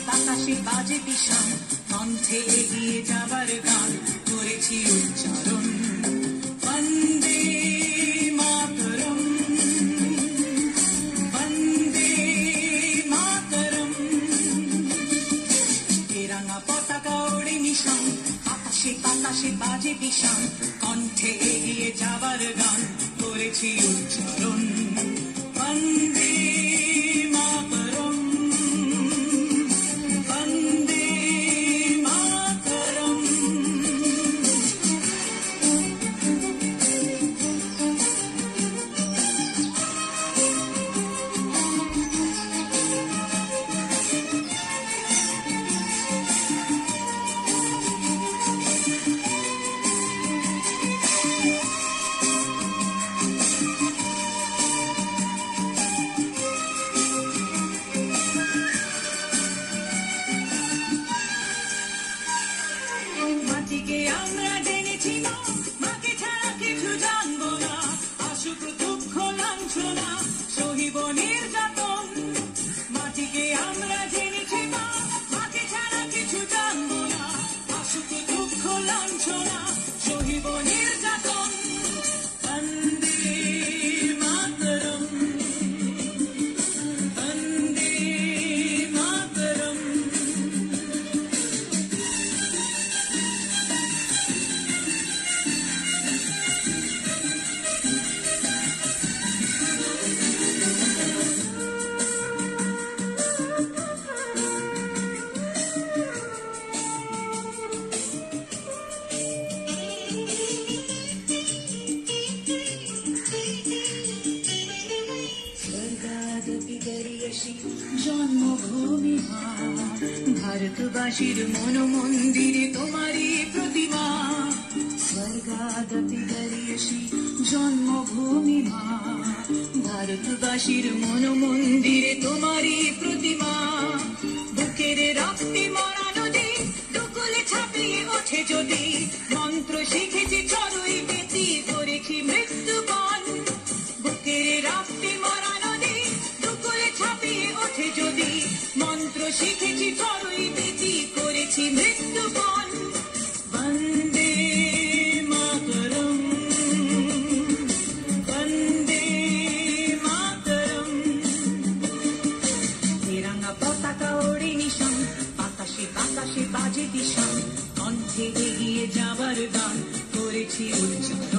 বাতাসে বাজে বিষাণ, কণ্ঠে এগিয়ে যাবার গান করেছি উচ্চারণ। বন্দে মাতরম, বন্দে মাতরম। তেরাঙা পতাকা ওড়ে নিশান, বাতাসে বাতাসে বাজে বিষাণ, কণ্ঠে এগিয়ে যাবার গান করেছি উচ্চারণ। বন্দে মাতরম, বন্দে মাতরম। মাটিকে আমরা জেনেছি না, মাকে ছাড়া কিছু জানবো না। আসুক দুঃখ লাঞ্ছনা, সহিব নির্যাতন। মাটিকে আমরা জেনেছি না, মাকে ছাড়া কিছু জানবো না। আসুক দুঃখ লাঞ্ছনা, সহিব নির্যাতন। বন্দে মাতরম, বন্দে মাতরম। স্বর্গাদপি গরীয়সী জন্মভূমি মা, ভারতবাসীর মন মন্দিরে তোমারই প্রতিমা। স্বর্গাদপি গরীয়সী জন্মভূমি মা, ভারতবাসীর মন মন্দিরে তোমারই প্রতিমা। বুকের রক্তে মরা নদী, দুকুলে ছাপিয়ে ওঠে যদি, মন্ত্র শিখেছি চড়ুই বেতি, করেছি মৃত্যুবরণ। বুকের রক্তে মরা নদী, দুকুলে ছাপিয়ে ওঠে যদি, মন্ত্র শিখেছি চড়ুই বেতি, করেছি মৃত্যুবরণ। বন্দে মাতরম, বন্দে মাতরম। তেরাঙা পতাকা ওড়ে নিশান, বাতাসে বাতাসে বাজে বিষাণ, কণ্ঠে এগিয়ে যাবার গান করেছি উচ্চারণ।